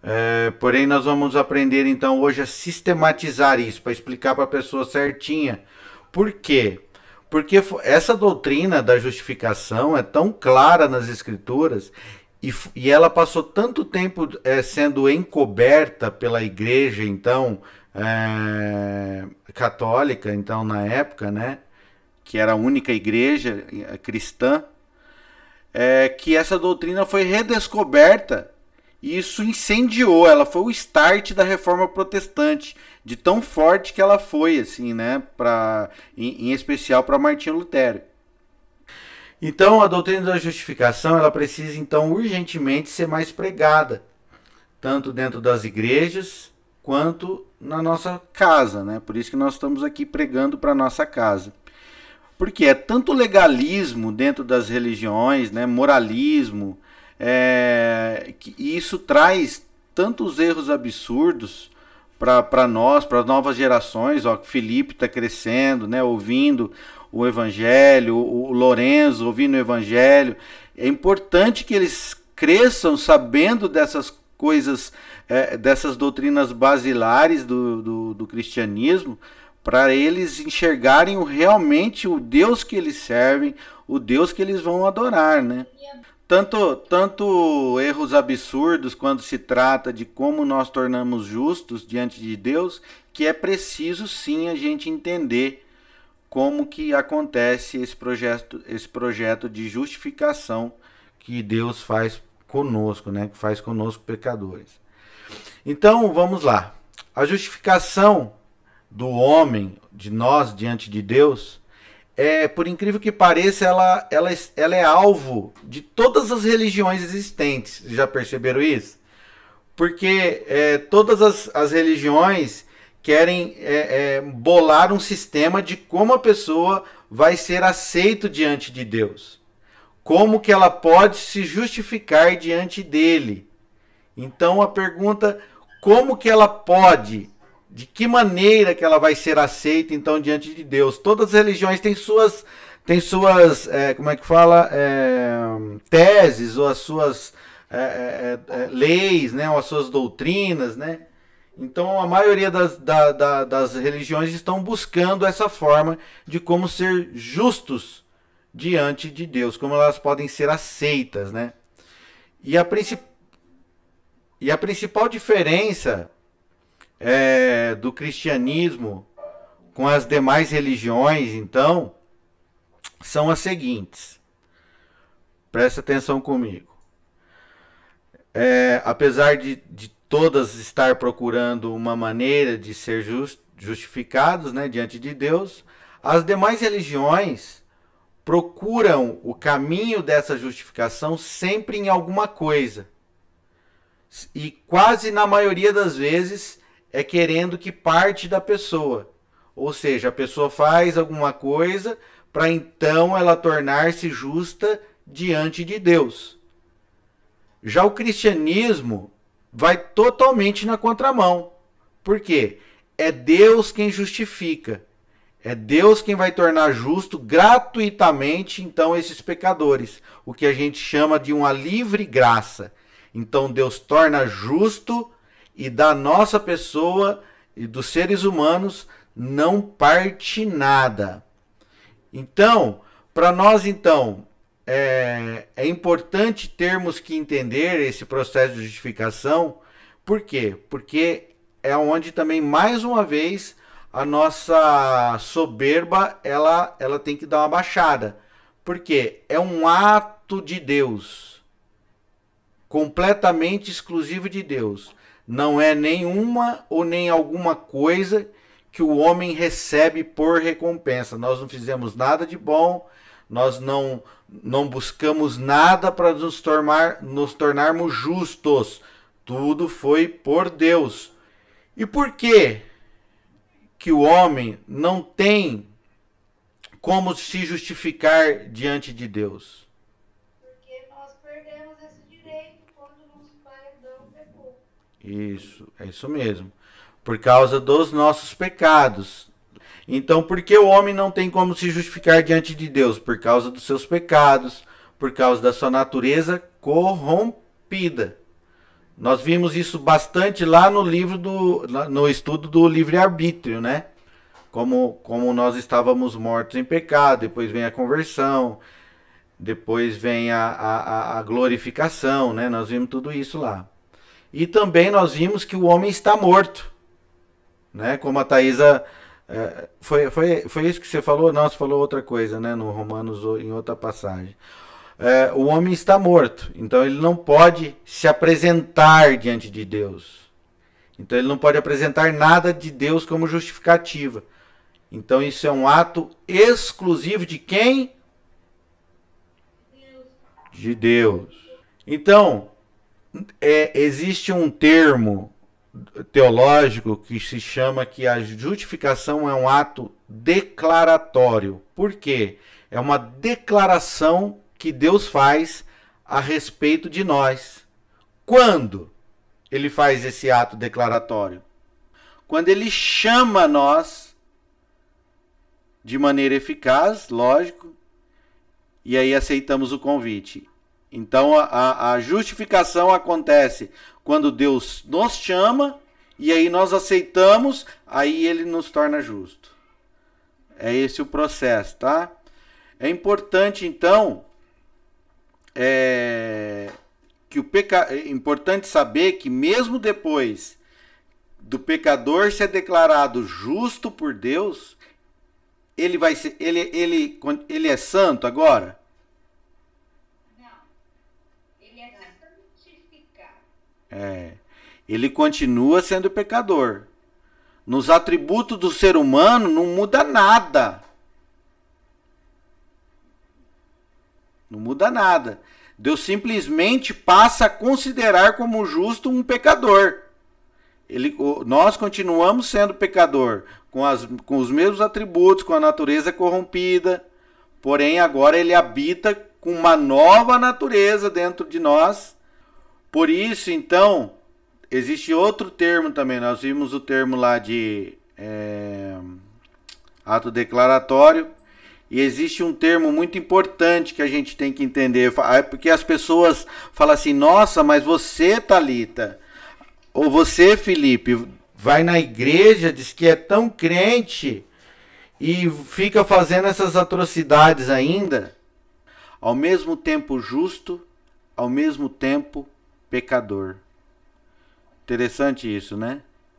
Porém, nós vamos aprender então hoje a sistematizar isso, para explicar para a pessoa certinha. Por quê? Porque essa doutrina da justificação é tão clara nas Escrituras e ela passou tanto tempo sendo encoberta pela igreja, então, católica, então, na época, né? Que era a única igreja cristã, que essa doutrina foi redescoberta e isso incendiou, ela foi o start da reforma protestante, de tão forte que ela foi, assim, né, em especial para Martinho Lutero. Então, a doutrina da justificação, ela precisa, então, urgentemente ser mais pregada, tanto dentro das igrejas, quanto na nossa casa, né? Por isso que nós estamos aqui pregando para nossa casa. Porque é tanto legalismo dentro das religiões, né, moralismo, que isso traz tantos erros absurdos para nós, para as novas gerações. Ó, Felipe está crescendo, né, ouvindo o Evangelho, o Lorenzo ouvindo o Evangelho. É importante que eles cresçam sabendo dessas coisas, dessas doutrinas basilares do cristianismo, para eles enxergarem realmente o Deus que eles servem, o Deus que eles vão adorar, né? Tanto erros absurdos quando se trata de como nós tornamos justos diante de Deus, que é preciso sim a gente entender como que acontece esse projeto de justificação que Deus faz conosco, né? Que faz conosco pecadores. Então, vamos lá. A justificação do homem, de nós, diante de Deus, por incrível que pareça, ela é alvo de todas as religiões existentes. Já perceberam isso? Porque todas as religiões querem bolar um sistema de como a pessoa vai ser aceita diante de Deus. Como que ela pode se justificar diante dele. Então a pergunta, como que ela pode, de que maneira que ela vai ser aceita então diante de Deus? Todas as religiões têm suas como é que fala, teses, ou as suas leis, né, ou as suas doutrinas, né? Então a maioria das religiões estão buscando essa forma de como ser justos diante de Deus, como elas podem ser aceitas, né? E a principal diferença do cristianismo com as demais religiões, então, são as seguintes. Presta atenção comigo. Apesar de todas estar procurando uma maneira de ser justificados, né, diante de Deus, as demais religiões procuram o caminho dessa justificação sempre em alguma coisa. E quase na maioria das vezes é querendo que parte da pessoa. Ou seja, a pessoa faz alguma coisa para então ela tornar-se justa diante de Deus. Já o cristianismo vai totalmente na contramão. Por quê? É Deus quem justifica. É Deus quem vai tornar justo gratuitamente então esses pecadores. O que a gente chama de uma livre graça. Então Deus torna justo e da nossa pessoa e dos seres humanos não parte nada. Então, para nós então, é importante termos que entender esse processo de justificação. Por quê? Porque é onde também, mais uma vez, a nossa soberba ela tem que dar uma baixada. Porque é um ato de Deus, completamente exclusivo de Deus. Não é nenhuma ou nem alguma coisa que o homem recebe por recompensa. Nós não fizemos nada de bom, nós não buscamos nada para nos tornarmos justos. Tudo foi por Deus. E por que o homem não tem como se justificar diante de Deus? Porque nós perdemos esse direito quando nosso pai Adão pecou. Isso, é isso mesmo. Por causa dos nossos pecados. Então, por que o homem não tem como se justificar diante de Deus? Por causa dos seus pecados, por causa da sua natureza corrompida. Nós vimos isso bastante lá no no estudo do livre-arbítrio, né? Como nós estávamos mortos em pecado, depois vem a conversão, depois vem a glorificação, né? Nós vimos tudo isso lá. E também nós vimos que o homem está morto, né? Como a Thaisa... foi isso que você falou? Não, você falou outra coisa, né? No Romanos, em outra passagem. O homem está morto, então ele não pode se apresentar diante de Deus. Então ele não pode apresentar nada de Deus como justificativa. Então isso é um ato exclusivo de quem? De Deus. Então, existe um termo teológico que se chama que a justificação é um ato declaratório. Por quê? É uma declaração que Deus faz a respeito de nós. Quando ele faz esse ato declaratório? Quando ele chama nós de maneira eficaz, lógico, e aí aceitamos o convite. Então a justificação acontece quando Deus nos chama e aí nós aceitamos, aí ele nos torna justo. É esse o processo, tá? É importante então é importante saber que mesmo depois do pecador ser declarado justo por Deus, ele vai ser, ele é santo agora? Não. Ele é santificado. Ele continua sendo pecador. Nos atributos do ser humano não muda nada. Não muda nada. Deus simplesmente passa a considerar como justo um pecador. Nós continuamos sendo pecador, com os mesmos atributos, com a natureza corrompida, porém agora ele habita com uma nova natureza dentro de nós. Por isso, então, existe outro termo também. Nós vimos o termo lá de ato declaratório. E existe um termo muito importante que a gente tem que entender, porque as pessoas falam assim, nossa, mas você, Thalita, ou você, Felipe, vai na igreja, diz que é tão crente e fica fazendo essas atrocidades ainda. Ao mesmo tempo justo, ao mesmo tempo pecador. Interessante isso, né?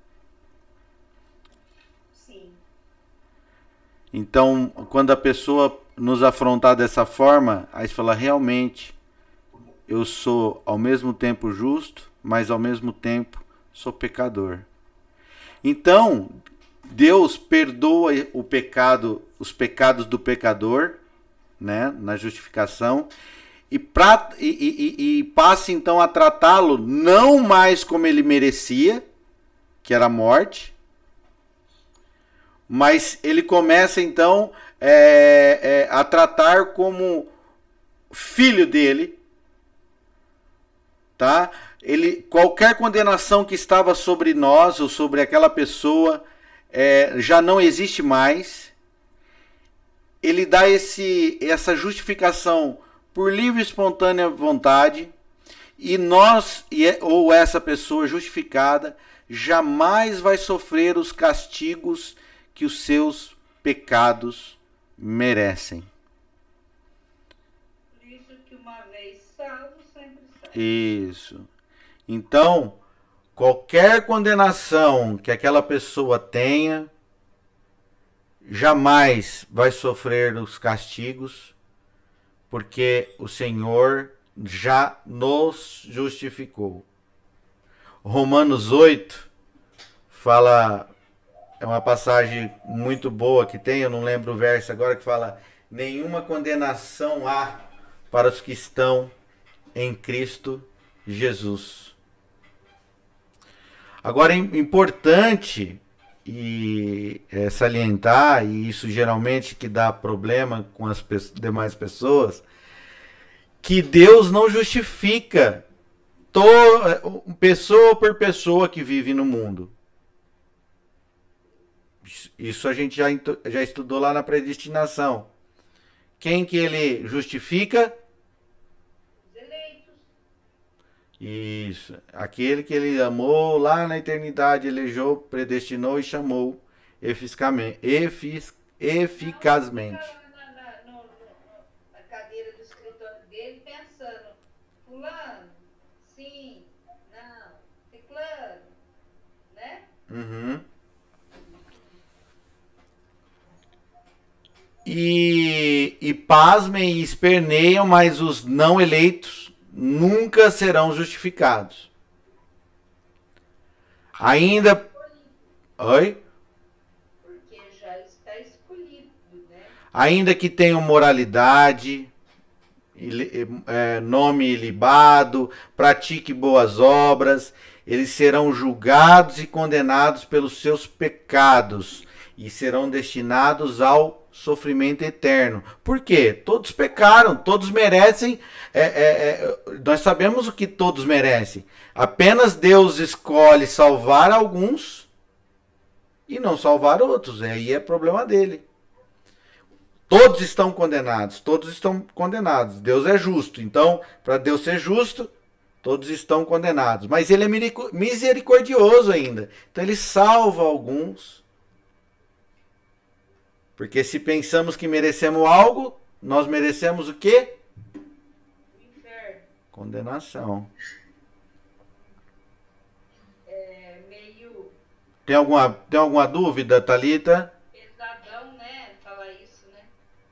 Então, quando a pessoa nos afrontar dessa forma, aí você fala, realmente, eu sou ao mesmo tempo justo, mas ao mesmo tempo sou pecador. Então, Deus perdoa os pecados do pecador, né, na justificação, e passa então a tratá-lo não mais como ele merecia, que era a morte, mas ele começa então a tratar como filho dele, tá? Qualquer condenação que estava sobre nós ou sobre aquela pessoa já não existe mais. Ele dá essa justificação por livre e espontânea vontade, e ou essa pessoa justificada jamais vai sofrer os castigos que os seus pecados merecem. Por isso que uma vez salvo, sempre salvo. Isso. Então, qualquer condenação que aquela pessoa tenha, jamais vai sofrer os castigos, porque o Senhor já nos justificou. Romanos 8 fala... É uma passagem muito boa que tem, eu não lembro o verso agora, que fala: nenhuma condenação há para os que estão em Cristo Jesus. Agora é importante salientar, e isso geralmente que dá problema com as demais pessoas, que Deus não justifica pessoa por pessoa que vive no mundo. Isso a gente já estudou lá na predestinação. Quem que ele justifica? Os eleitos. Isso. Aquele que ele amou lá na eternidade, elegeu, predestinou e chamou eficazmente. Na cadeira do escritório dele, pensando, fulano, sim, não, ciclano, né? Uhum. E pasmem e esperneiam, mas os não eleitos nunca serão justificados. Ainda. Oi? Porque já está escolhido, né? Ainda que tenham moralidade, nome ilibado, pratique boas obras, eles serão julgados e condenados pelos seus pecados e serão destinados ao sofrimento eterno. Por quê? Todos pecaram, todos merecem. Nós sabemos o que todos merecem. Apenas Deus escolhe salvar alguns e não salvar outros. Aí é problema dele. Todos estão condenados, todos estão condenados. Deus é justo, então, para Deus ser justo, todos estão condenados. Mas ele é misericordioso ainda. Então ele salva alguns. Porque se pensamos que merecemos algo, nós merecemos o quê? Inferno. Condenação. É meio Tem alguma dúvida, Thalita? pesadão, né? Falar isso, né?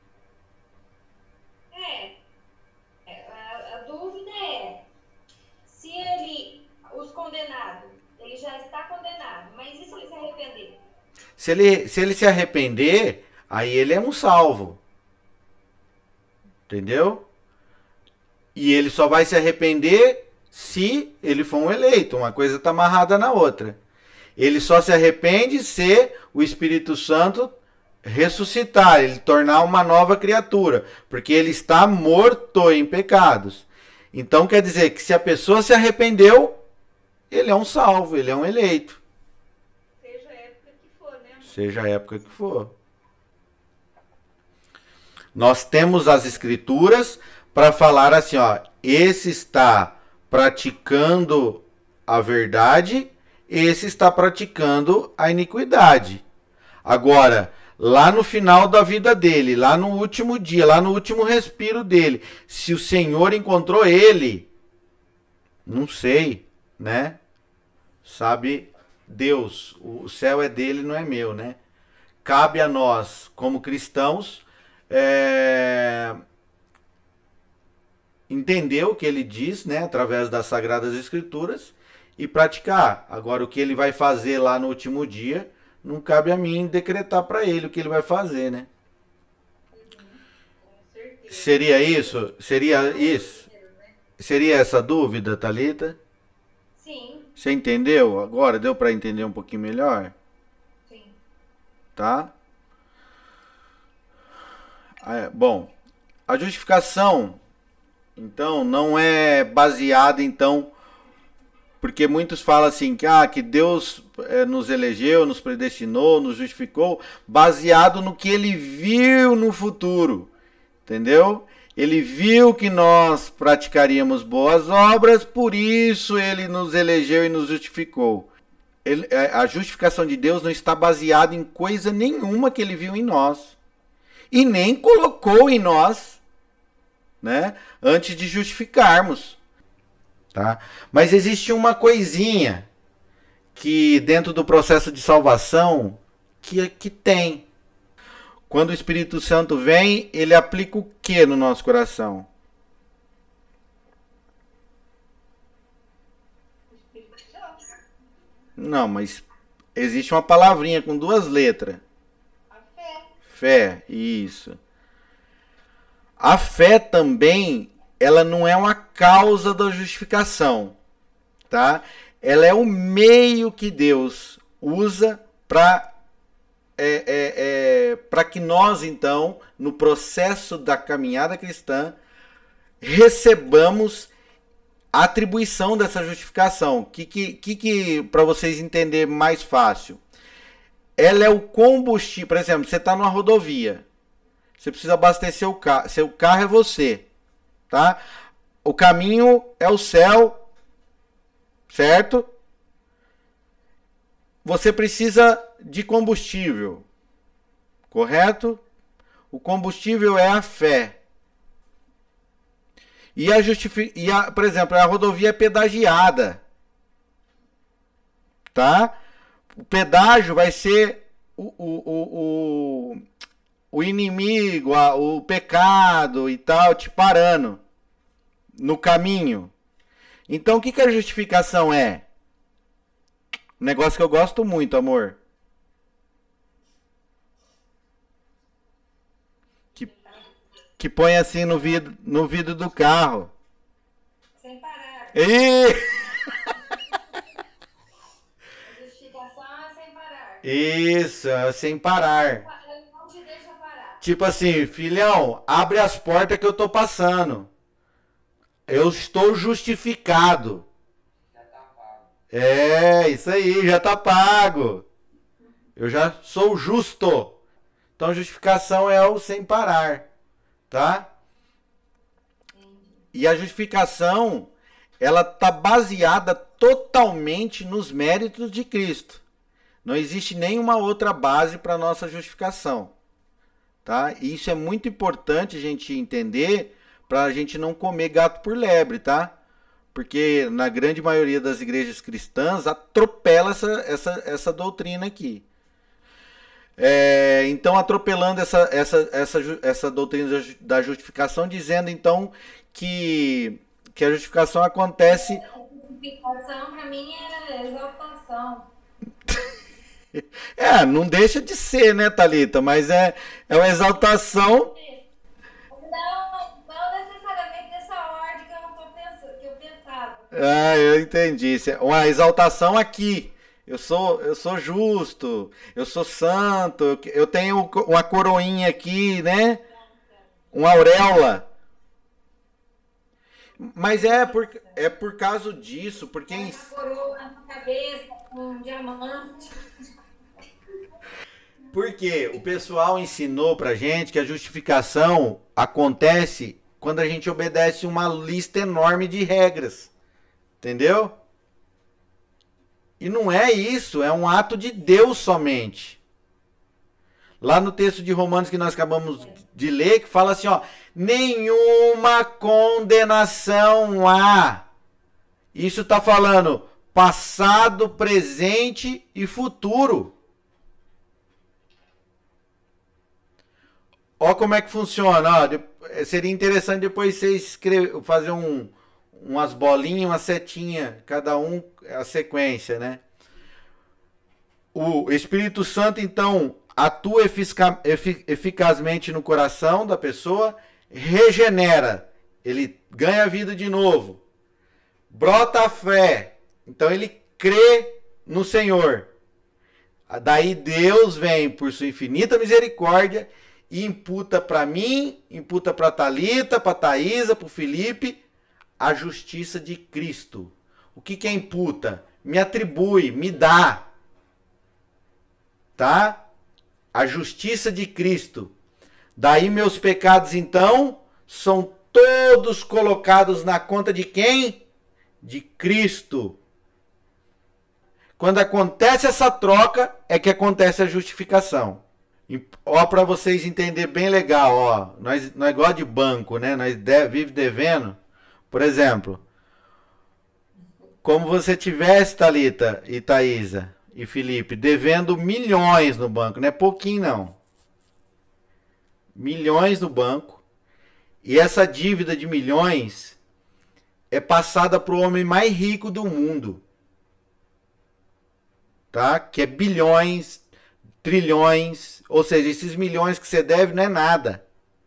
A dúvida é, se ele, os condenados, ele já está condenado, mas e se ele se arrepender? Se ele se arrepender, aí ele é um salvo. Entendeu? E ele só vai se arrepender se ele for um eleito. Uma coisa está amarrada na outra. Ele só se arrepende se o Espírito Santo ressuscitar, ele tornar uma nova criatura, porque ele está morto em pecados. Então quer dizer que se a pessoa se arrependeu, ele é um salvo, ele é um eleito. Seja a época que for, né? Seja a época que for. Nós temos as escrituras para falar assim, ó, esse está praticando a verdade, esse está praticando a iniquidade. Agora, lá no final da vida dele, lá no último dia, lá no último respiro dele, se o Senhor encontrou ele, não sei, né? Sabe Deus, o céu é dele, não é meu, né? Cabe a nós, como cristãos, entender o que ele diz, né, através das Sagradas Escrituras e praticar. Agora, o que ele vai fazer lá no último dia, não cabe a mim decretar para ele o que ele vai fazer, né? Com certeza. Seria isso? Seria isso? Seria essa dúvida, Thalita? Sim, Você entendeu? Agora deu para entender um pouquinho melhor? sim. Tá? Bom, a justificação, então, não é baseada, então, porque muitos falam assim, que Deus nos elegeu, nos predestinou, nos justificou, baseado no que ele viu no futuro, entendeu? Ele viu que nós praticaríamos boas obras, por isso ele nos elegeu e nos justificou. A justificação de Deus não está baseada em coisa nenhuma que ele viu em nós. E nem colocou em nós, né, antes de justificarmos. Tá? Mas existe uma coisinha que dentro do processo de salvação que tem. Quando o Espírito Santo vem, ele aplica o que no nosso coração? Espírito Santo. Não, mas existe uma palavrinha com duas letras. A fé. Fé, isso. A fé também, ela não é uma causa da justificação, tá? Ela é o meio que Deus usa para que nós, então, no processo da caminhada cristã, recebamos a atribuição dessa justificação. Que para vocês entenderem mais fácil, ela é o combustível. Por exemplo, você está numa rodovia, você precisa abastecer o carro. Seu carro é você, tá? O caminho é o céu certo? Você precisa de combustível, correto? O combustível é a fé. Por exemplo, a rodovia é pedagiada, tá? O pedágio vai ser o inimigo, o pecado e tal, te parando no caminho. Então, o que a justificação é? Um negócio que eu gosto muito, amor. Que põe assim no vidro do carro. Sem parar. E... A justificação é sem parar. Isso, sem parar. Ele não te deixa parar. Tipo assim, filhão, abre as portas que eu tô passando. Eu estou justificado. Já tá pago. É, isso aí, já tá pago. Eu já sou justo. Então, justificação é o sem parar, tá? E a justificação, ela tá baseada totalmente nos méritos de Cristo. Não existe nenhuma outra base para nossa justificação, tá? E isso é muito importante a gente entender para a gente não comer gato por lebre, tá? Porque na grande maioria das igrejas cristãs atropela essa doutrina aqui. Então, atropelando essa doutrina da justificação, dizendo então que a justificação acontece. A justificação para mim é exaltação. Não deixa de ser, né, Thalita? Mas é uma exaltação. Não necessariamente dessa ordem que eu pensava. Eu entendi. Uma exaltação aqui. Eu sou justo, eu sou santo, eu tenho uma coroinha aqui, né? Uma auréola. Mas é por causa disso, porque... Uma coroa na cabeça, com um diamante. Porque o pessoal ensinou pra gente que a justificação acontece quando a gente obedece uma lista enorme de regras. Entendeu? E não é isso, é um ato de Deus somente. Lá no texto de Romanos que nós acabamos de ler, que fala assim, ó, nenhuma condenação há. Isso está falando passado, presente e futuro. Ó como é que funciona. Ó, seria interessante depois você fazer umas bolinhas, uma setinha, cada um a sequência, né? O Espírito Santo, então, atua eficazmente no coração da pessoa, regenera, ele ganha vida de novo, brota a fé, então ele crê no Senhor. Daí Deus vem, por sua infinita misericórdia, e imputa para mim, imputa para Thalita, para Thaisa, para o Felipe, a justiça de Cristo. O que é imputa? Me atribui, me dá. Tá? A justiça de Cristo. Daí meus pecados, então, são todos colocados na conta de quem? De Cristo. Quando acontece essa troca, é que acontece a justificação. Ó, para vocês entenderem bem legal, ó. Nós é igual de banco, né? Nós vive devendo. Por exemplo, como você tivesse, Thalita e Thaisa e Felipe, devendo milhões no banco, não é pouquinho não. Milhões no banco. E essa dívida de milhões é passada para o homem mais rico do mundo. Tá? Que é bilhões, trilhões, ou seja, esses milhões que você deve não é nada.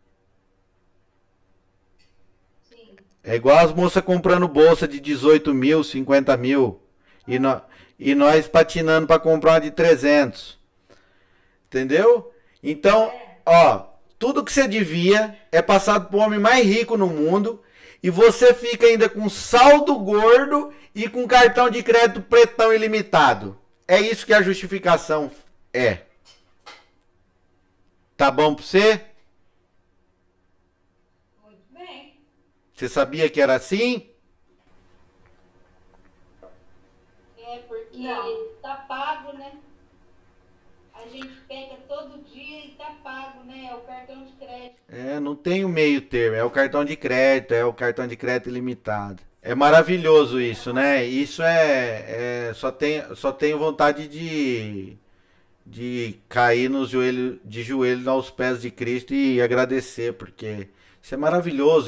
É igual as moças comprando bolsa de 18 mil, 50 mil. E nós patinando para comprar uma de 300. Entendeu? Então, ó, tudo que você devia é passado para o homem mais rico no mundo. E você fica ainda com saldo gordo e com cartão de crédito pretão ilimitado. É isso que a justificação é. Tá bom para você? Você sabia que era assim? Não. tá pago, né? A gente pega todo dia e tá pago, né? É o cartão de crédito. Não tem o meio termo, é o cartão de crédito, é o cartão de crédito ilimitado. É maravilhoso isso, né? Isso só tenho vontade de cair no joelho, de joelhos aos pés de Cristo e agradecer, porque isso é maravilhoso.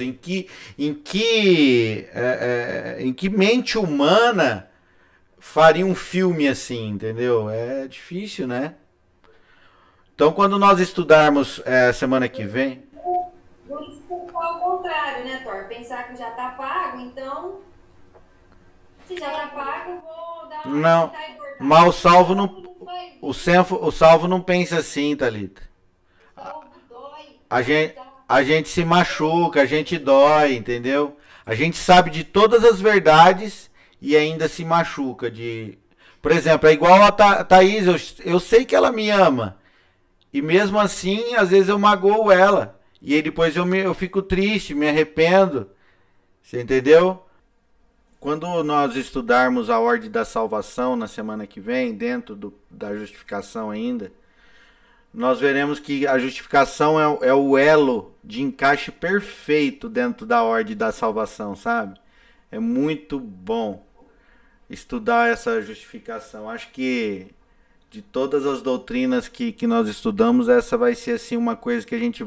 Em que mente humana faria um filme assim, entendeu? É difícil, né? Então, quando nós estudarmos semana que vem, Glorificar ao contrário, né, Thor? Pensar que já tá pago, então, se já tá pago, eu vou dar uma não, tentar e cortar. mal salvo não, Não faz o salvo não pensa assim, Thalita. salvo, dói. A gente, a gente se machuca, a gente dói, entendeu? A gente sabe de todas as verdades e ainda se machuca. Por exemplo, é igual a Thaís, eu sei que ela me ama. E mesmo assim, às vezes eu magoo ela. E aí depois eu fico triste, me arrependo. Você entendeu? Quando nós estudarmos a ordem da salvação na semana que vem, dentro da justificação ainda, nós veremos que a justificação é o elo de encaixe perfeito dentro da ordem da salvação, sabe? É muito bom estudar essa justificação. Acho que de todas as doutrinas que nós estudamos, essa vai ser assim uma coisa que a gente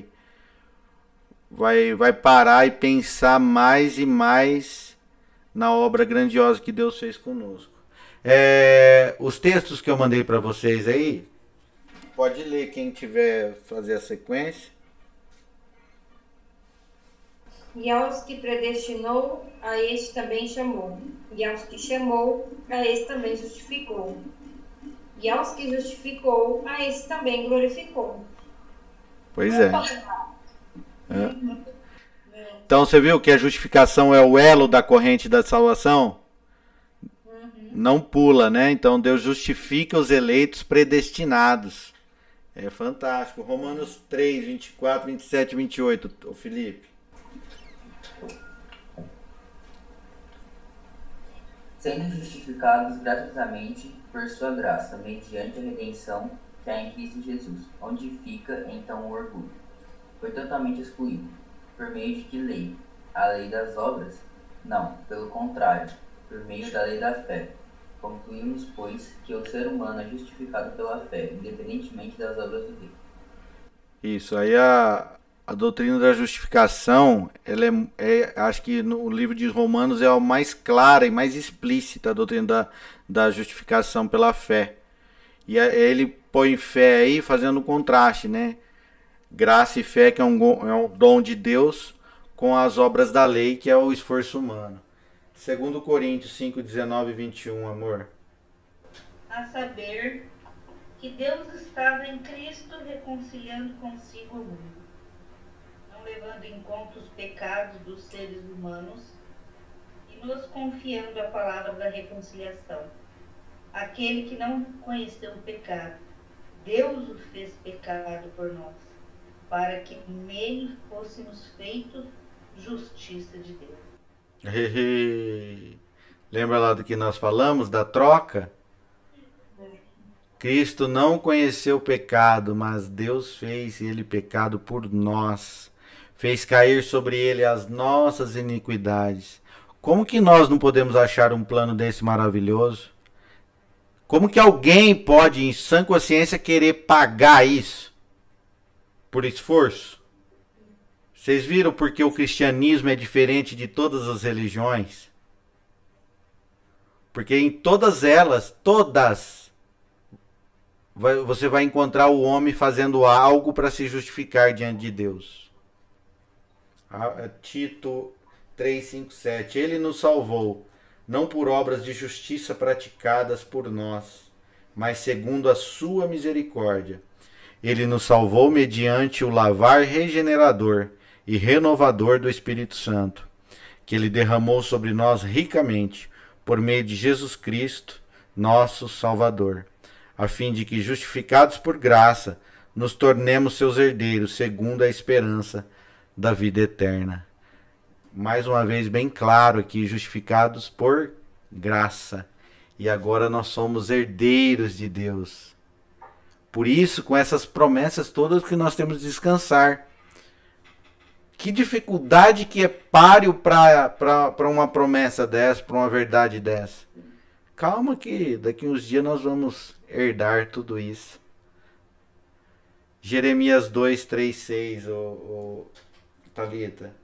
vai parar e pensar mais e mais na obra grandiosa que Deus fez conosco. Os textos que eu mandei para vocês aí, pode ler quem tiver fazer a sequência. E aos que predestinou, a este também chamou. E aos que chamou, a este também justificou. E aos que justificou, a esse também glorificou. Pois é. Então você viu que a justificação é o elo da corrente da salvação? Não pula, né? Então Deus justifica os eleitos predestinados. É fantástico. Romanos 3, 24, 27 e 28, o Felipe. Sendo justificados gratuitamente por sua graça, mediante a redenção que há em Cristo Jesus, onde fica então o orgulho. Foi totalmente excluído. Por meio de que lei? A lei das obras? Não, pelo contrário, por meio da lei da fé. Concluímos, pois, que o ser humano é justificado pela fé, independentemente das obras do rei. Isso, aí a doutrina da justificação, ela acho que no livro de Romanos é a mais clara e mais explícita, a doutrina da justificação pela fé. E ele põe fé aí fazendo um contraste, né? Graça e fé, que é um dom de Deus, com as obras da lei, que é o esforço humano. 2 Coríntios 5, 19 e 21, amor. A saber que Deus estava em Cristo reconciliando consigo o mundo, não levando em conta os pecados dos seres humanos e nos confiando a palavra da reconciliação. Aquele que não conheceu o pecado, Deus o fez pecado por nós, para que nele fôssemos feitos justiça de Deus. Lembra lá do que nós falamos, da troca? Cristo não conheceu o pecado, mas Deus fez ele pecado por nós. Fez cair sobre ele as nossas iniquidades. Como que nós não podemos achar um plano desse maravilhoso? Como que alguém pode, em sã consciência, querer pagar isso? Por esforço? Vocês viram porque o cristianismo é diferente de todas as religiões? Porque em todas elas, você vai encontrar o homem fazendo algo para se justificar diante de Deus. Tito 3, 5, 7. Ele nos salvou, não por obras de justiça praticadas por nós, mas segundo a sua misericórdia. Ele nos salvou mediante o lavar regenerador e renovador do Espírito Santo, que ele derramou sobre nós ricamente, por meio de Jesus Cristo, nosso Salvador, a fim de que, justificados por graça, nos tornemos seus herdeiros, segundo a esperança da vida eterna. Mais uma vez, bem claro aqui, justificados por graça. E agora nós somos herdeiros de Deus. Por isso, com essas promessas todas que nós temos de descansar. Que dificuldade que é páreo para uma promessa dessa, para uma verdade dessa. Calma que daqui uns dias nós vamos herdar tudo isso. Jeremias 2, 3, 6, Thalita.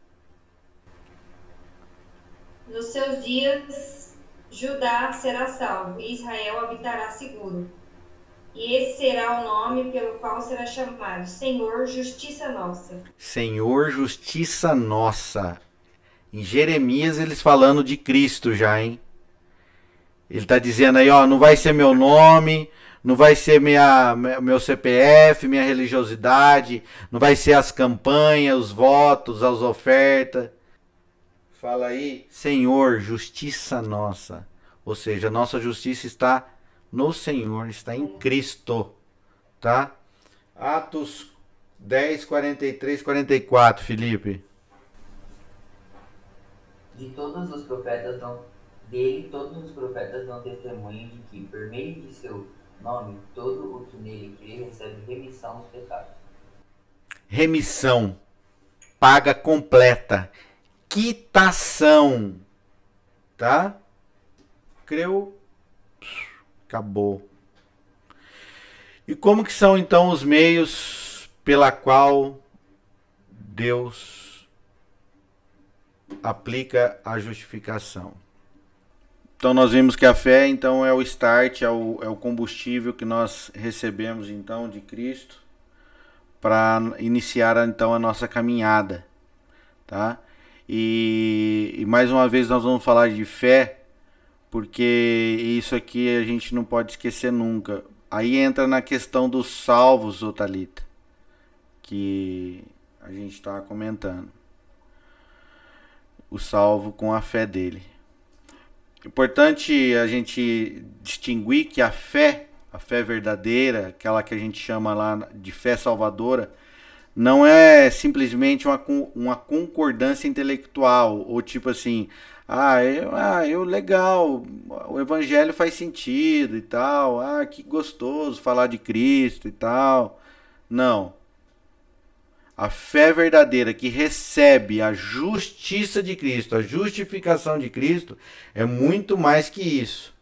Nos seus dias, Judá será salvo e Israel habitará seguro. E esse será o nome pelo qual será chamado Senhor, Justiça Nossa. Senhor, Justiça Nossa. Em Jeremias eles falando de Cristo já, hein? Ele está dizendo aí, ó, não vai ser meu nome, não vai ser meu CPF, minha religiosidade, não vai ser as campanhas, os votos, as ofertas. Fala aí, Senhor, Justiça Nossa. Ou seja, a nossa justiça está no Senhor, está em Cristo, tá? Atos 10, 43, 44, Felipe. Todos os profetas dão testemunho de que, por meio de seu nome, todo o que nele crê recebe remissão dos pecados. Remissão, paga completa, quitação, tá? Creu, acabou. E como que são então os meios pela qual Deus aplica a justificação? Então nós vimos que a fé então é o start, é o combustível que nós recebemos então de Cristo para iniciar então a nossa caminhada, tá? E mais uma vez nós vamos falar de fé, porque isso aqui a gente não pode esquecer nunca. Aí entra na questão dos salvos, Thalita, que a gente está comentando. O salvo com a fé dele. Importante a gente distinguir que a fé verdadeira, aquela que a gente chama lá de fé salvadora, não é simplesmente uma concordância intelectual, ou tipo assim, legal, o evangelho faz sentido e tal, que gostoso falar de Cristo e tal. Não. A fé verdadeira que recebe a justiça de Cristo, a justificação de Cristo, é muito mais que isso.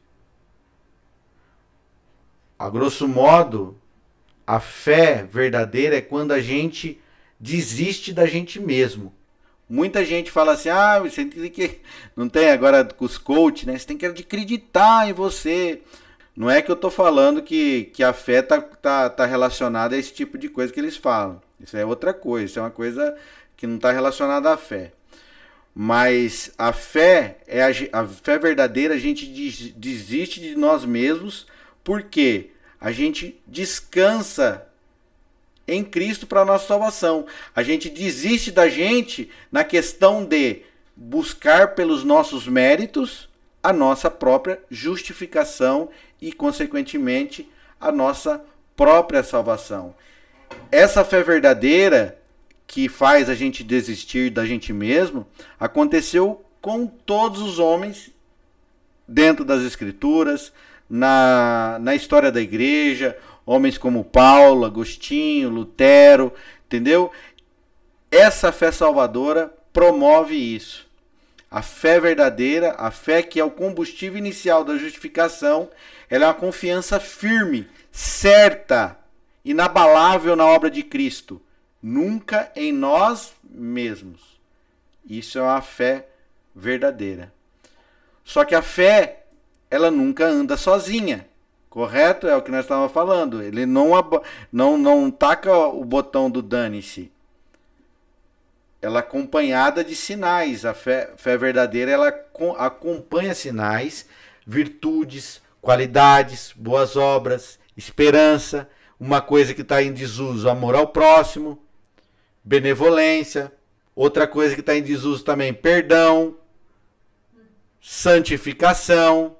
A grosso modo, a fé verdadeira é quando a gente desiste da gente mesmo. Muita gente fala assim, você tem que... Não tem agora com os coaches, né? Você tem que acreditar em você. Não é que eu estou falando que a fé tá relacionada a esse tipo de coisa que eles falam. Isso é outra coisa, isso é uma coisa que não está relacionada à fé. Mas a fé verdadeira, a gente desiste de nós mesmos, porque a gente descansa em Cristo para a nossa salvação. A gente desiste da gente na questão de buscar pelos nossos méritos a nossa própria justificação e, consequentemente, a nossa própria salvação. Essa fé verdadeira que faz a gente desistir da gente mesmo aconteceu com todos os homens dentro das Escrituras, na história da igreja, homens como Paulo, Agostinho, Lutero, entendeu? Essa fé salvadora promove isso. A fé verdadeira, a fé que é o combustível inicial da justificação, ela é uma confiança firme, certa, inabalável na obra de Cristo, nunca em nós mesmos. Isso é uma fé verdadeira. Só que a fé, ela nunca anda sozinha, correto? É o que nós estávamos falando. Ele não taca o botão do dane-se. Ela é acompanhada de sinais. A fé verdadeira, ela acompanha sinais, virtudes, qualidades, boas obras, esperança. Uma coisa que está em desuso, amor ao próximo, benevolência. Outra coisa que está em desuso também, perdão, santificação.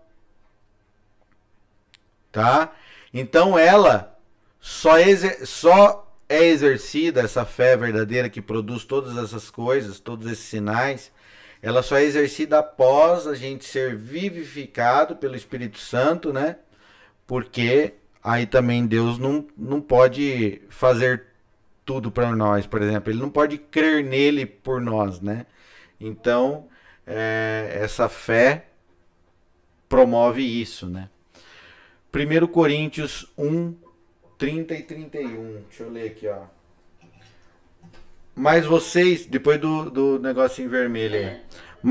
Tá? Então ela só é exercida, essa fé verdadeira que produz todas essas coisas, todos esses sinais, Ela só é exercida após a gente ser vivificado pelo Espírito Santo, né? Porque aí também Deus não pode fazer tudo para nós, por exemplo. Ele não pode crer nele por nós, né? Então, essa fé promove isso, né? 1 Coríntios 1, 30 e 31. Deixa eu ler aqui, ó. Mas vocês, depois do negocinho vermelho aí.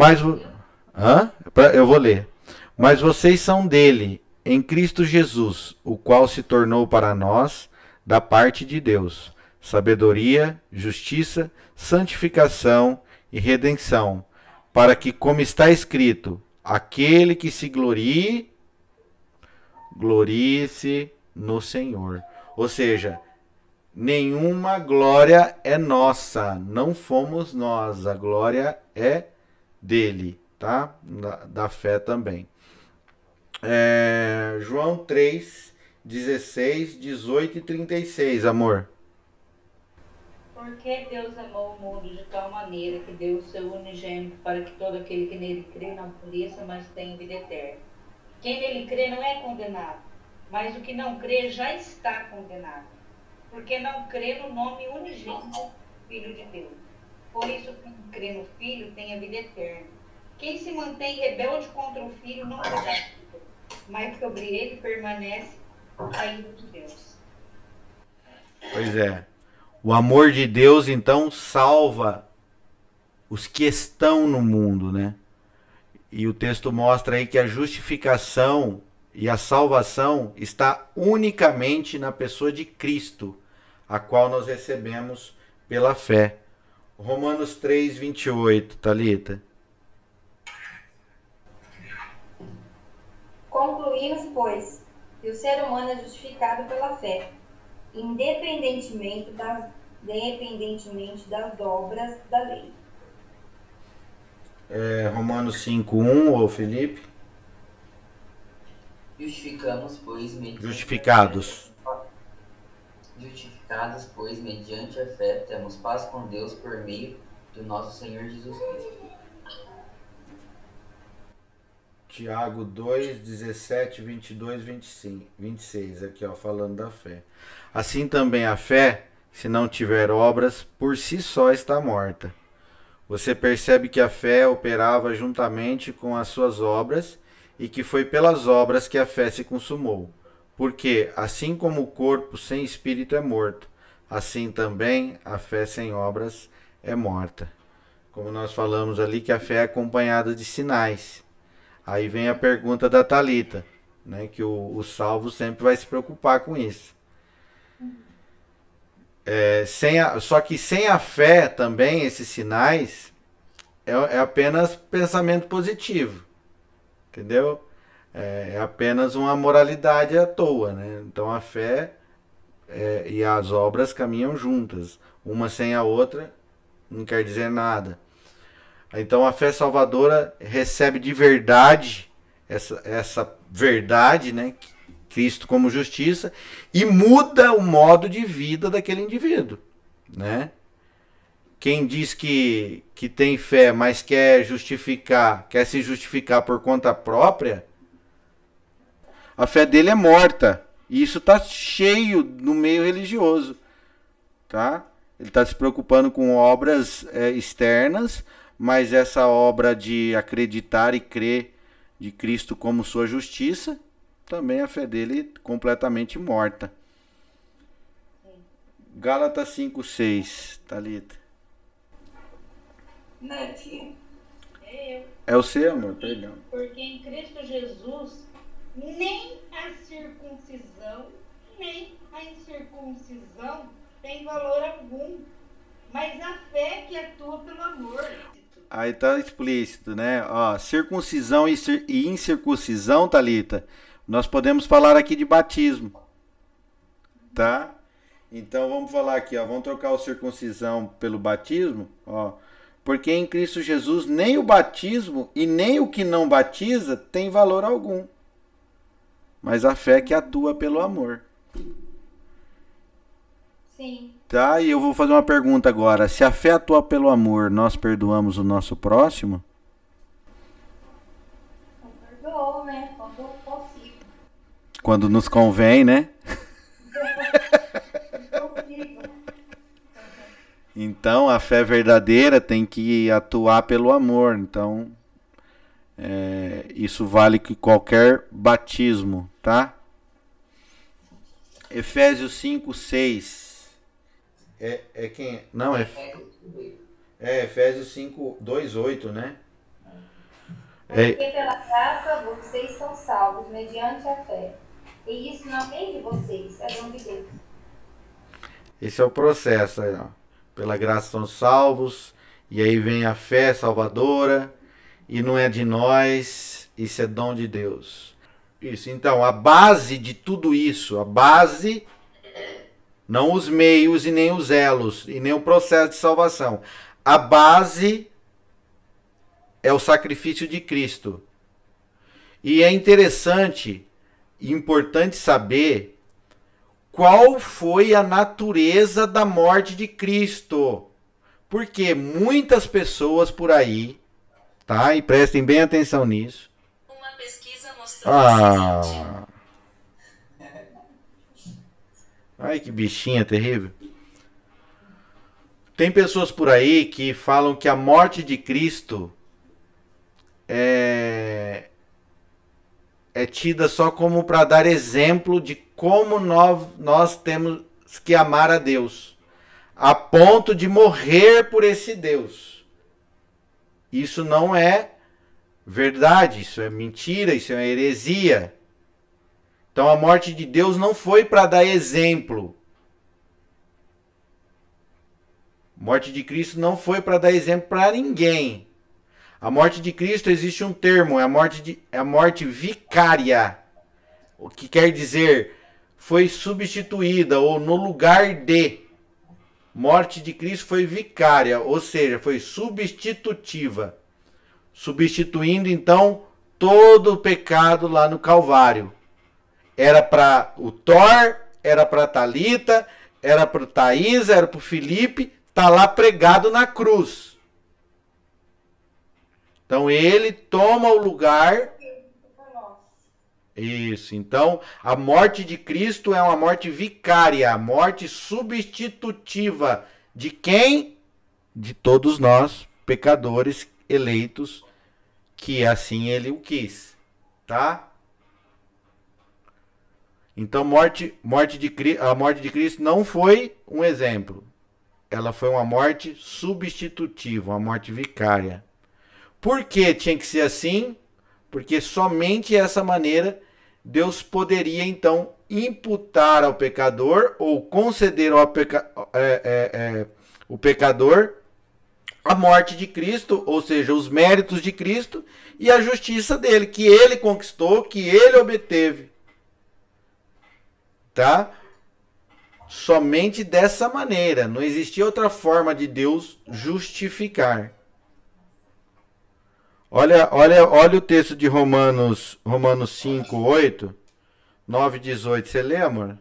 Eu vou ler. Mas vocês são dele, em Cristo Jesus, o qual se tornou para nós, da parte de Deus, sabedoria, justiça, santificação e redenção, para que, como está escrito, aquele que se glorie, glorie-se no Senhor. Ou seja, nenhuma glória é nossa, não fomos nós, a glória é dele, tá? Da fé também. João 3, 16, 18 e 36, amor. Porque Deus amou o mundo de tal maneira que deu o seu unigênito para que todo aquele que nele crê não pereça, mas tenha vida eterna. Quem nele crê não é condenado, mas o que não crê já está condenado, porque não crê no nome unigênito Filho de Deus. Por isso, quem crê no Filho tem a vida eterna. Quem se mantém rebelde contra o Filho não terá vida, mas sobre ele permanece a ira de Deus. Pois é. O amor de Deus, então, salva os que estão no mundo, né? E o texto mostra aí que a justificação e a salvação está unicamente na pessoa de Cristo, a qual nós recebemos pela fé. Romanos 3, 28, Thalita. Concluímos, pois, que o ser humano é justificado pela fé, independentemente das obras da lei. Romanos 5:1, ô Felipe. Justificados, pois, mediante a fé, temos paz com Deus por meio do nosso Senhor Jesus Cristo. Tiago 2, 17, 22, 25, 26, aqui ó, falando da fé. Assim também a fé, se não tiver obras, por si só está morta. Você percebe que a fé operava juntamente com as suas obras e que foi pelas obras que a fé se consumou. Porque, assim como o corpo sem espírito é morto, assim também a fé sem obras é morta. Como nós falamos ali, que a fé é acompanhada de sinais. Aí vem a pergunta da Thalita, né, que o salvo sempre vai se preocupar com isso. Só que sem a fé também, esses sinais, é apenas pensamento positivo, entendeu? É apenas uma moralidade à toa, né? Então a fé e as obras caminham juntas, uma sem a outra não quer dizer nada. Então a fé salvadora recebe de verdade essa verdade, né? Cristo como justiça, e muda o modo de vida daquele indivíduo, né? Quem diz que tem fé, mas quer se justificar por conta própria, a fé dele é morta. E isso está cheio no meio religioso, tá? Ele está se preocupando com obras externas, mas essa obra de acreditar e crer de Cristo como sua justiça, também a fé dele completamente morta. Gálatas 5:6, Thalita. Né, tia? É o seu, amor? Perdão. Porque em Cristo Jesus, nem a circuncisão, nem a incircuncisão tem valor algum, mas a fé que atua pelo amor. Aí tá explícito, né? Ó, circuncisão e incircuncisão, Thalita, nós podemos falar aqui de batismo, tá? Então vamos falar aqui, ó, vamos trocar o circuncisão pelo batismo, ó. Porque em Cristo Jesus nem o batismo e nem o que não batiza tem valor algum, mas a fé que atua pelo amor. Sim. Tá, e eu vou fazer uma pergunta agora. Se a fé atua pelo amor, nós perdoamos o nosso próximo? Quando nos convém, né? Então, a fé verdadeira tem que atuar pelo amor. Então, isso vale que qualquer batismo, tá? Efésios 5, 6. É quem? Não, Efésios 5, 2, 8, né? Porque pela graça vocês são salvos mediante a fé. E isso não vem de vocês, é dom de Deus. Esse é o processo aí, ó. Pela graça são salvos, e aí vem a fé salvadora, e não é de nós, isso é dom de Deus. Isso, então, a base de tudo isso, a base, não os meios e nem os elos, e nem o processo de salvação. A base é o sacrifício de Cristo. E é interessante e importante saber qual foi a natureza da morte de Cristo. Porque muitas pessoas por aí, tá? E prestem bem atenção nisso. Uma pesquisa mostrou o seguinte. Ai, que bichinha terrível. Tem pessoas por aí que falam que a morte de Cristo é tida só como para dar exemplo de como nós temos que amar a Deus, a ponto de morrer por esse Deus. Isso não é verdade, isso é mentira, isso é heresia. Então a morte de Deus não foi para dar exemplo. A morte de Cristo não foi para dar exemplo para ninguém. A morte de Cristo existe um termo, é a morte vicária. O que quer dizer, foi substituída ou no lugar de. Morte de Cristo foi vicária, ou seja, foi substitutiva. Substituindo então todo o pecado lá no Calvário. Era para o Thor, era para a Thalita, era para o Thaís, era para o Felipe, tá lá pregado na cruz. Então ele toma o lugar. Isso. Então a morte de Cristo é uma morte vicária, a morte substitutiva de quem? De todos nós, pecadores eleitos, que assim ele o quis, tá? Então a morte de Cristo não foi um exemplo. Ela foi uma morte substitutiva, uma morte vicária. Por que tinha que ser assim? Porque somente dessa maneira Deus poderia então imputar ao pecador ou conceder ao o pecador a morte de Cristo, ou seja, os méritos de Cristo e a justiça dele, que ele conquistou, que ele obteve. Tá? Somente dessa maneira, não existia outra forma de Deus justificar. Olha o texto de Romanos 5, 8, 9, 18. Você lê, amor?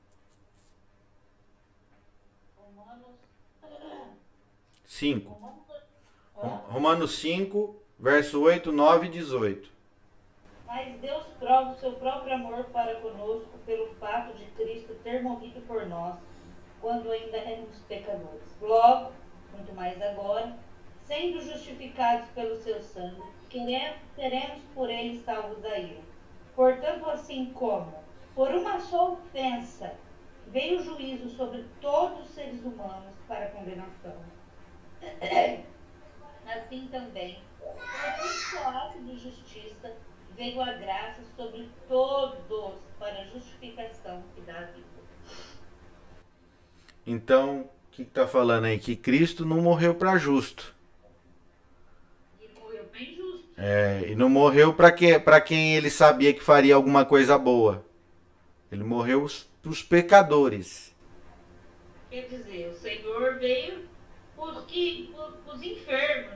Romanos 5, verso 8, 9 e 18. Mas Deus prova o seu próprio amor para conosco pelo fato de Cristo ter morrido por nós, quando ainda éramos pecadores. Logo, muito mais agora, sendo justificados pelo seu sangue, teremos por ele salvos da ira. Portanto, assim como, por uma só ofensa, veio o juízo sobre todos os seres humanos para condenação, assim também, por um só ato de justiça, veio a graça sobre todos para justificação e da vida. Então, o que está falando aí? Que Cristo não morreu para justo. Bem justo. E não morreu para quem ele sabia que faria alguma coisa boa. Ele morreu para os pecadores. Quer dizer, o Senhor veio para os enfermos.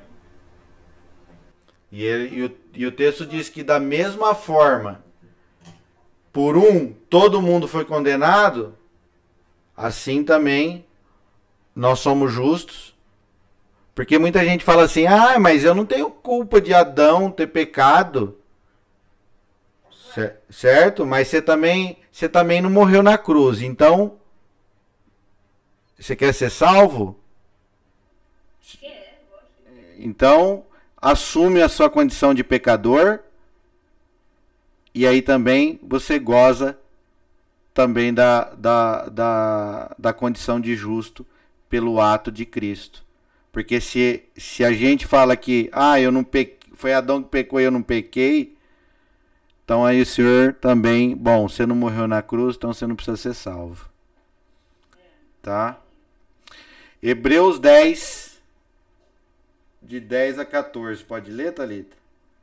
E o texto diz que da mesma forma, por todo mundo foi condenado, assim também nós somos justos. Porque muita gente fala assim, mas eu não tenho culpa de Adão ter pecado. Certo? Mas você também não morreu na cruz. Então, você quer ser salvo? Então, assume a sua condição de pecador. E aí também você goza também da condição de justo pelo ato de Cristo. Porque se a gente fala que eu não pequei, foi Adão que pecou e eu não pequei, então aí o Senhor também, você não morreu na cruz, então você não precisa ser salvo. Tá? Hebreus 10, de 10 a 14. Pode ler, Thalita?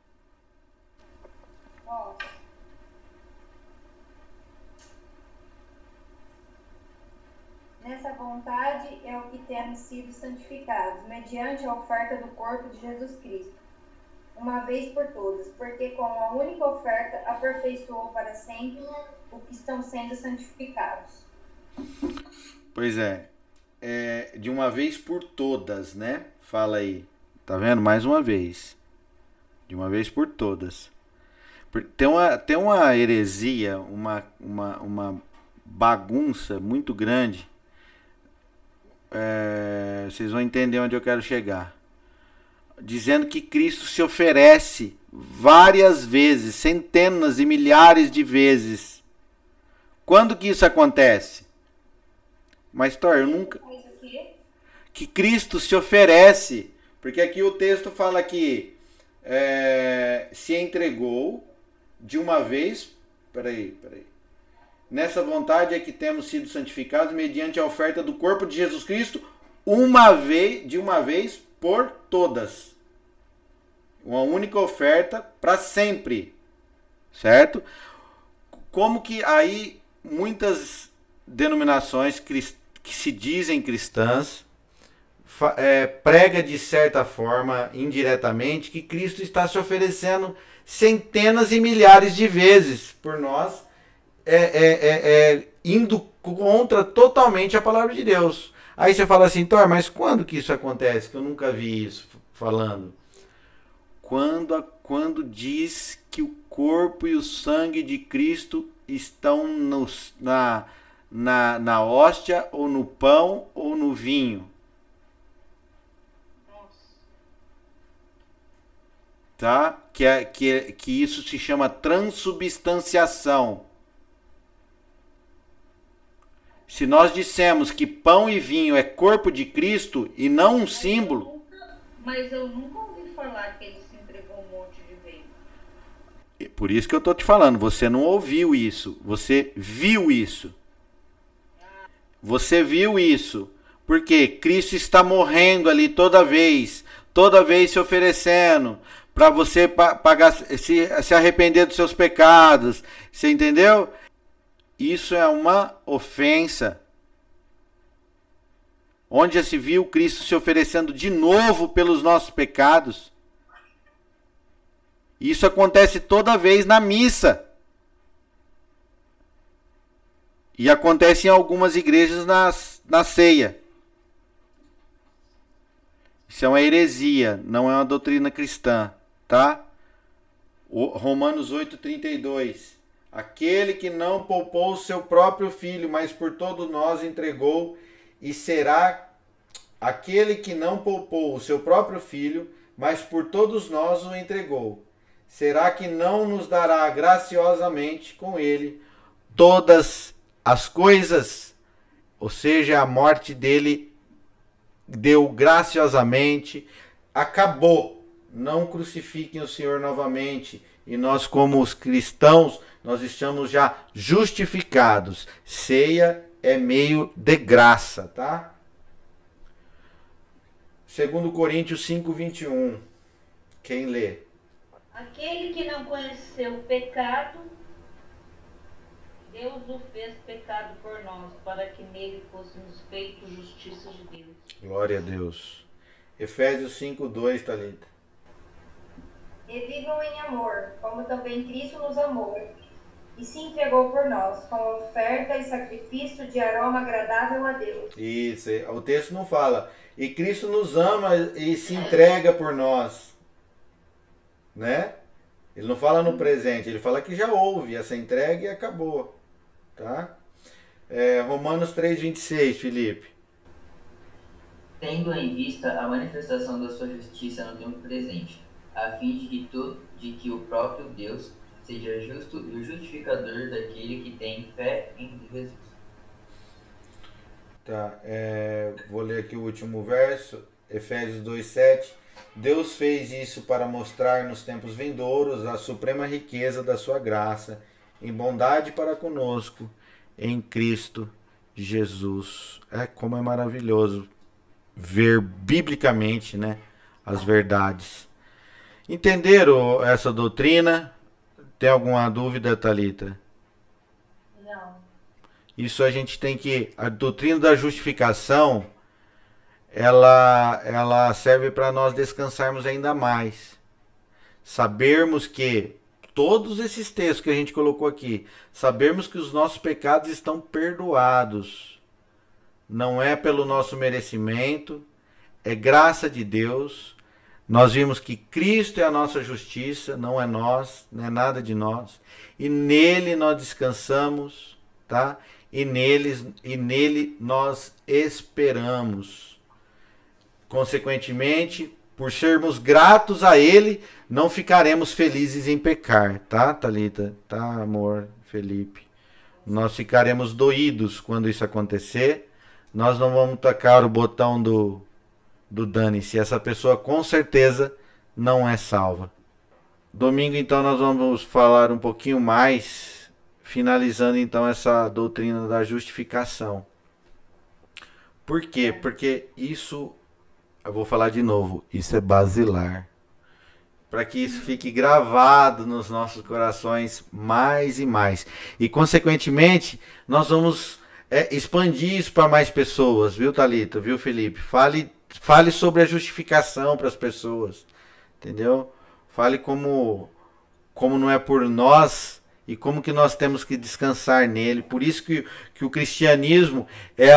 Nessa vontade é o que temos sido santificados, mediante a oferta do corpo de Jesus Cristo, uma vez por todas, porque com a única oferta aperfeiçoou para sempre o que estão sendo santificados. Pois é, de uma vez por todas, né? Fala aí, tá vendo? Mais uma vez, de uma vez por todas. Tem uma heresia, uma bagunça muito grande. Vocês vão entender onde eu quero chegar. Dizendo que Cristo se oferece várias vezes, centenas e milhares de vezes. Quando que isso acontece? Mas, eu nunca... Que Cristo se oferece. Porque aqui o texto fala que se entregou de uma vez... Peraí. Nessa vontade é que temos sido santificados mediante a oferta do corpo de Jesus Cristo, de uma vez por todas. Uma única oferta para sempre. Certo? Como que aí muitas denominações que se dizem cristãs prega de certa forma, indiretamente, que Cristo está se oferecendo centenas e milhares de vezes por nós, indo contra totalmente a palavra de Deus. Aí você fala assim, mas quando que isso acontece? Que eu nunca vi isso falando. Quando diz que o corpo e o sangue de Cristo estão na hóstia, ou no pão, ou no vinho. Tá? Que isso se chama transubstanciação. Se nós dissemos que pão e vinho é corpo de Cristo e não um símbolo... Mas eu nunca ouvi falar que ele se entregou um monte de vezes. Por isso que eu estou te falando, você não ouviu isso, você viu isso. Você viu isso, porque Cristo está morrendo ali toda vez se oferecendo para você pagar, se arrepender dos seus pecados, você entendeu? Isso é uma ofensa. Onde já se viu Cristo se oferecendo de novo pelos nossos pecados? Isso acontece toda vez na missa. E acontece em algumas igrejas na ceia. Isso é uma heresia, não é uma doutrina cristã, tá? Romanos 8:32. Aquele que não poupou o seu próprio filho, mas por todos nós entregou, e será aquele que não poupou o seu próprio filho, mas por todos nós o entregou. Será que não nos dará graciosamente com ele todas as coisas? Ou seja, a morte dele deu graciosamente, acabou. Não crucifiquem o Senhor novamente. E nós, como os cristãos, nós estamos já justificados. Ceia é meio de graça, tá? 2 Coríntios 5:21. Quem lê? Aquele que não conheceu o pecado, Deus o fez pecado por nós, para que nele fôssemos feitos justiça de Deus. Glória a Deus. Efésios 5:2, Thalita. E vivam em amor, como também Cristo nos amou, e se entregou por nós, com oferta e sacrifício de aroma agradável a Deus. Isso, o texto não fala. E Cristo nos ama e se entrega por nós. Né? Ele não fala no presente, ele fala que já houve essa entrega e acabou. Tá? Romanos 3,26, Felipe. Tendo em vista a manifestação da sua justiça no tempo presente, a fim de que o próprio Deus seja justo e o justificador daquele que tem fé em Jesus. Tá, vou ler aqui o último verso, Efésios 2,7. Deus fez isso para mostrar nos tempos vindouros a suprema riqueza da sua graça, em bondade para conosco, em Cristo Jesus. Como é maravilhoso ver biblicamente, né, as verdades. Entenderam essa doutrina? Tem alguma dúvida, Thalita? Não. Isso a gente tem que... A doutrina da justificação, ela serve para nós descansarmos ainda mais. Sabermos que todos esses textos que a gente colocou aqui, sabermos que os nossos pecados estão perdoados. Não é pelo nosso merecimento, é graça de Deus. Nós vimos que Cristo é a nossa justiça, não é nós, não é nada de nós. E nele nós descansamos, tá? E nele nós esperamos. Consequentemente, por sermos gratos a ele, não ficaremos felizes em pecar, tá, Thalita? Tá, amor, Felipe? Nós ficaremos doídos quando isso acontecer. Nós não vamos tocar o botão do dane-se. Essa pessoa com certeza não é salva. Domingo, então, nós vamos falar um pouquinho mais, finalizando, então, essa doutrina da justificação. Por quê? Porque isso, eu vou falar de novo, isso é basilar. Para que isso fique gravado nos nossos corações mais e mais. E, consequentemente, nós vamos expandir isso para mais pessoas, viu, Thalita? Viu, Felipe? Fale sobre a justificação para as pessoas, entendeu? Fale como não é por nós e como que nós temos que descansar nele. Por isso que o cristianismo é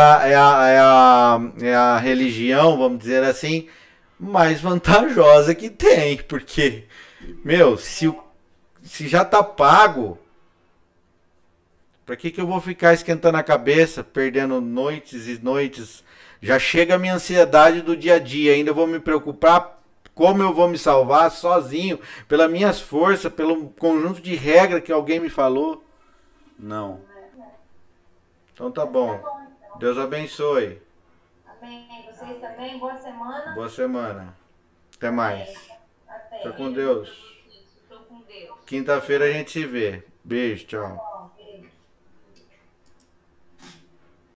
a religião, vamos dizer assim, mais vantajosa que tem. Porque, se já tá pago, para que eu vou ficar esquentando a cabeça, perdendo noites e noites? Já chega a minha ansiedade do dia a dia, ainda vou me preocupar como eu vou me salvar sozinho, pelas minhas forças, pelo conjunto de regras que alguém me falou? Não. Então tá bom. Deus abençoe. Amém. Vocês também. Boa semana. Boa semana. Até mais. Até. Fica com Deus. Estou com Deus. Quinta-feira a gente se vê. Beijo, tchau.